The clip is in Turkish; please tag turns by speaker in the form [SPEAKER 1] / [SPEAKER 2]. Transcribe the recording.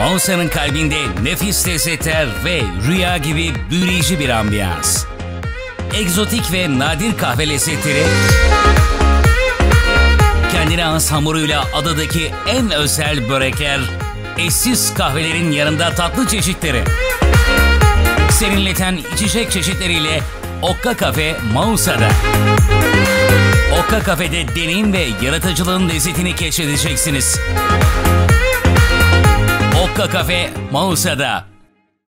[SPEAKER 1] Mausa'nın kalbinde nefis lezzetler ve rüya gibi büyüleyici bir ambiyans. Egzotik ve nadir kahve lezzetleri, kendine has hamuruyla adadaki en özel börekler, eşsiz kahvelerin yanında tatlı çeşitleri. Serinleten içecek çeşitleriyle Okka Kafe Mausa'da. Okka Kafe'de deneyim ve yaratıcılığın lezzetini keşfedeceksiniz. Okka Kafe Mausa'da.